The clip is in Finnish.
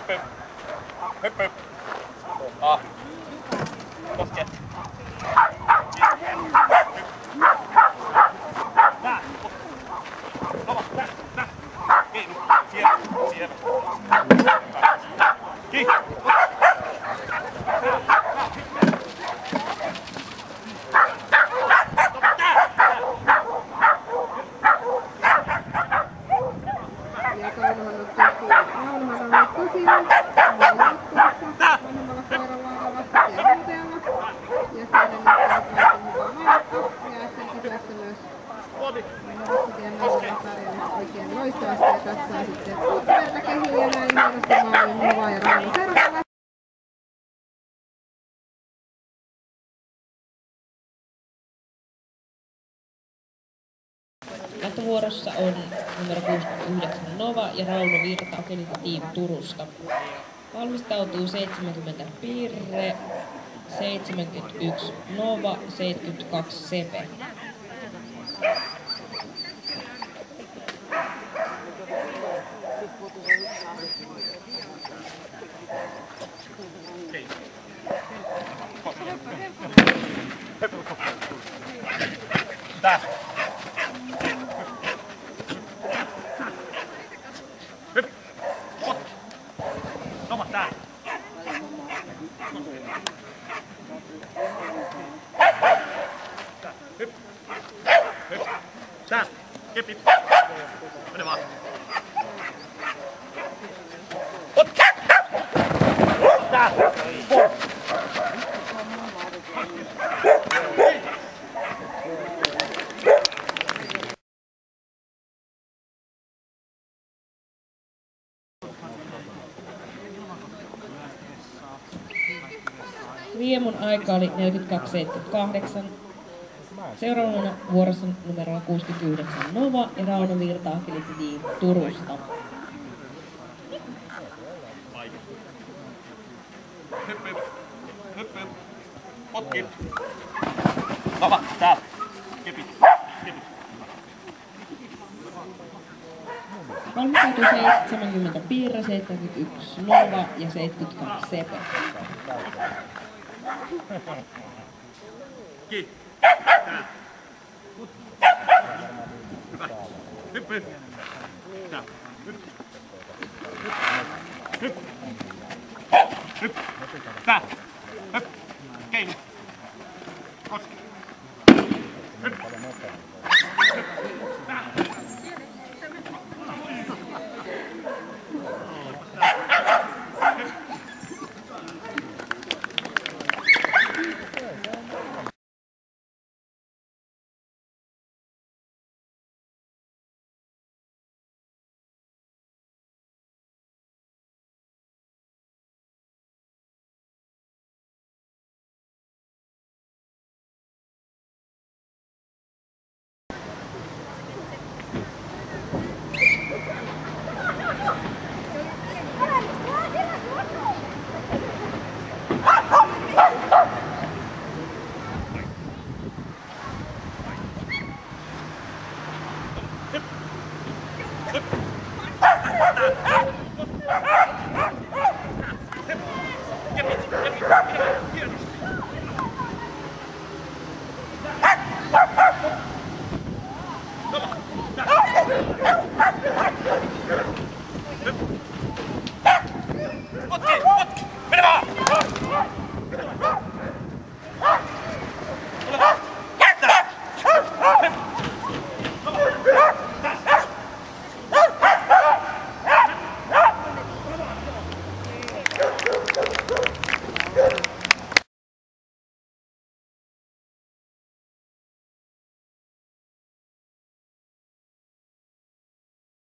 Hypp, hypp. Hypp, hypp. Ah. Koske. Tää. Kova, tää. Kiinni. Siellä. Kiinni. Jatkovuorossa on numero 69 Nova ja Rauno Virta Akelita Team Turusta. Valmistautuu 70 Pirre, 71 Nova, 72 Sepe. Tää. Hypp. Potki. Toma tää. Hypp. Hypp. Tää. Kepit. Mene vaan. Potki. Tää. Riemun aika oli 42.78. Seuraavana vuorossa numerolla 69 Nova ja Rauno Virta Akelita Team Turusta. Hypp, hypp. Hypp, hypp. Potki. Nova, tää. Kepit. Kepit. Valmistautuu 70 Pirre, 71 Nova ja 72 Sepe. Kiinni. Tää. Hyvä. Hypp, hypp. Tää. Hypp. Hypp. Hypp. Tää. Hypp. Keino. Koski. Hypp. Hypp. Tää.